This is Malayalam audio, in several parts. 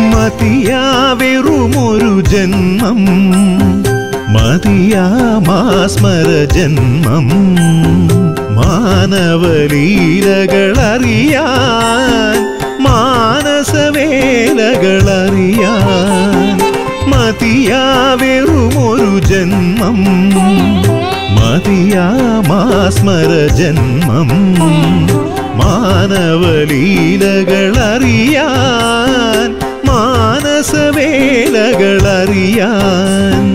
മതിയാവെറുമൊരു ജന്മം മതിയാമാസ്മര ജന്മം മാനവലീലകളറിയാൻ മാനസവേലകളറിയാൻ മതിയാവെറുമൊരു ജന്മം മതിയാമാസ്മര ജന്മം മാനവലീലകളറിയാൻ മാനസവേലകളറിയാൻ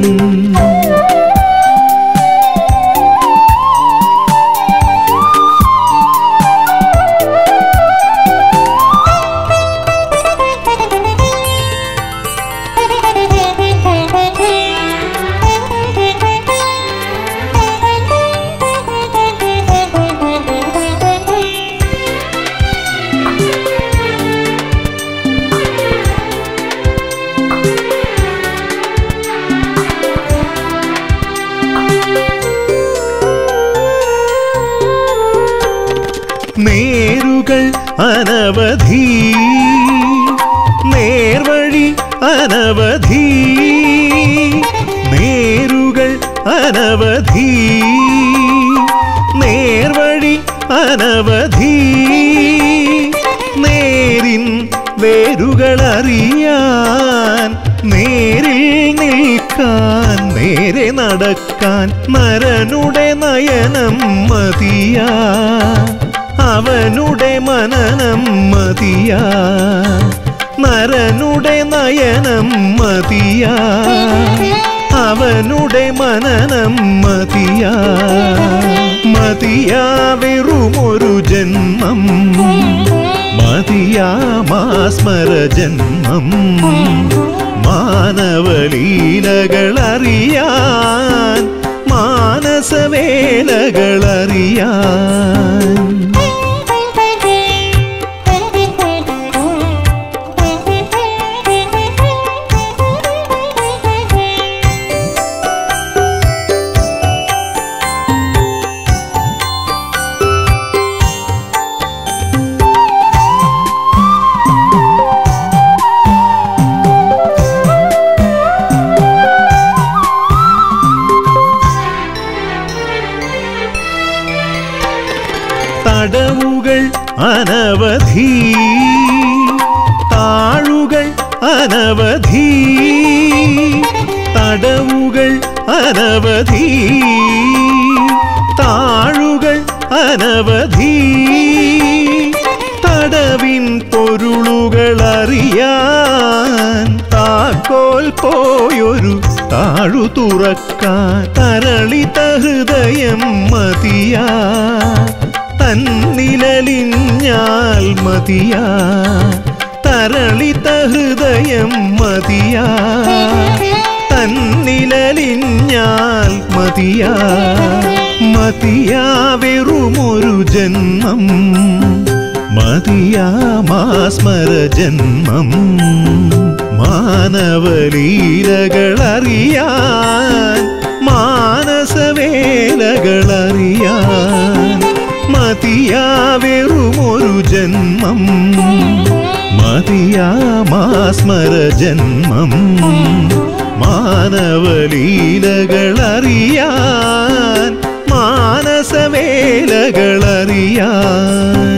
നേരുകൾ അനവധി നേർവഴി അനവധി നേരുകൾ അനവധി നേർവഴി അനവധി നേരിൻ വേരുകളറിയാൻ നേരിൽ നിൽക്കാൻ നേരെ നടക്കാൻ നരനുടെ നയനം മതിയാ അവനുടെ മനനം മതിയാ നരനുടെ നയനം മതിയാ അവനുടെ മനനം മതിയാ മതിയാവെറുമൊരു ജന്മം മതിയാമാസ്മര ജന്മം മാനവലീലകളറിയാൻ മാനസവേലകളറിയാൻ തടവുകൾ അനവധി താഴുകൾ അനവധി തടവുകൾ അനവധി താഴുകൾ അനവധി തടവിൻ പൊരുളുകളറിയാൻ താക്കോൽ പോയൊരു താഴു തുറക്കാൻ തരളിത ഹൃദയം മതിയാ തന്നിലലിഞ്ഞാൽ മതിയാ തരളിത ഹൃദയം മതിയാ തന്നിലലിഞ്ഞാൽ മതിയാ മതിയാവെറുമൊരു ജന്മം മതിയാമാസ്മര ജന്മം മാനവലീലകളറിയാൻ മാനസവേലകളറിയാൻ മതിയാവെറുമൊരു ജന്മം മതിയാമാസ്മര ജന്മം മാനവലീലകളറിയാൻ മാനസവേലകളറിയാൻ